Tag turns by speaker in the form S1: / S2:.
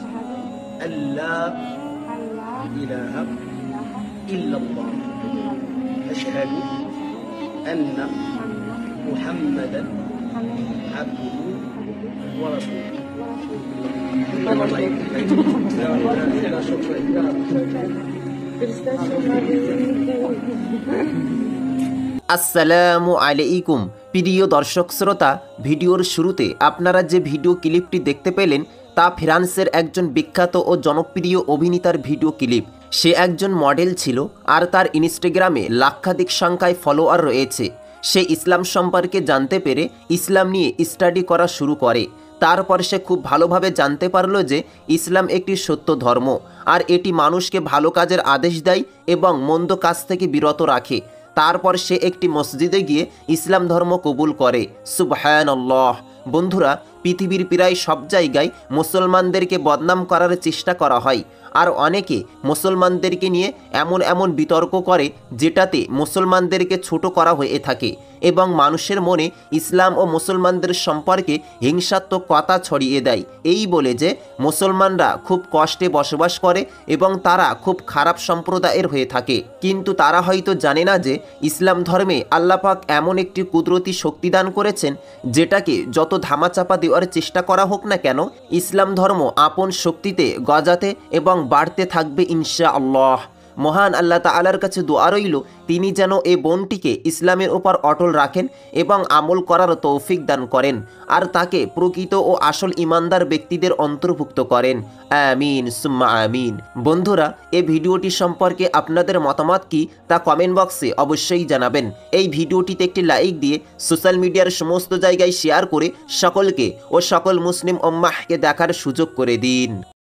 S1: আল্লা ইলাহা ইল্লাল্লাহ আশহাদু আন্না মুহাম্মাদান আবদুহু ওয়া রাসূলুহু।
S2: আসসালামু আলাইকুম প্রিয় দর্শক শ্রোতা, ভিডিওর শুরুতে আপনারা যে ভিডিও ক্লিপটি দেখতে পেলেন তা ফ্রান্সের একজন বিখ্যাত ও জনপ্রিয় অভিনেতার ভিডিও ক্লিপ। সে একজন মডেল ছিল আর তার ইনস্টাগ্রামে লাক্ষাধিক সংখ্যায় ফলোয়ার রয়েছে। সে ইসলাম সম্পর্কে জানতে পেরে ইসলাম নিয়ে স্টাডি করা শুরু করে। তারপর সে খুব ভালোভাবে জানতে পারল যে ইসলাম একটি সত্য ধর্ম আর এটি মানুষকে ভালো কাজের আদেশ দেয় এবং মন্দ কাজ থেকে বিরত রাখে। তারপর সে একটি মসজিদে গিয়ে ইসলাম ধর্ম কবুল করে। সুবহানাল্লাহ। বন্ধুরা, পৃথিবীর প্রায় সব জায়গায় মুসলমানদেরকে বদনাম করার চেষ্টা করা হয় আর অনেকে মুসলমানদেরকে নিয়ে এমন এমন বিতর্ক করে যেটাতে মুসলমানদেরকে ছোট করা হয়ে থাকে এবং মানুষের মনে ইসলাম ও মুসলমানদের সম্পর্কে হিংসাত্মক কথা ছড়িয়ে দেয় এই বলে যে মুসলমানরা খুব কষ্টে বসবাস করে এবং তারা খুব খারাপ সম্প্রদায়ের হয়ে থাকে। কিন্তু তারা হয়তো জানে না যে ইসলাম ধর্মে আল্লাহ পাক এমন একটি কুদরতি শক্তি দান করেছেন যেটাকে যত ধামাচাপা দেওয়ার চেষ্টা করা হোক না কেন, ইসলাম ধর্ম আপন শক্তিতে গজাতে এবং বাড়তে থাকবে ইনশাআল্লাহ। মহান আল্লাহ তাআলার কাছে দোয়া রইল তিনি যেন এই বোনটিকে ইসলামের উপর অটল রাখেন এবং আমল করার তৌফিক দান করেন আর তাকে প্রকৃত ও আসল ইমানদার ব্যক্তিদের অন্তর্ভুক্ত করেন। আমিন সুম্মা আমিন। বন্ধুরা, এই ভিডিওটি সম্পর্কে আপনাদের মতামত কি তা কমেন্ট বক্সে অবশ্যই জানাবেন। এই ভিডিওটিতে একটি লাইক দিয়ে সোশ্যাল মিডিয়ার সমস্ত জায়গায় শেয়ার করে সকলকে ও সকল মুসলিম উম্মাহকে দেখার সুযোগ করে দিন।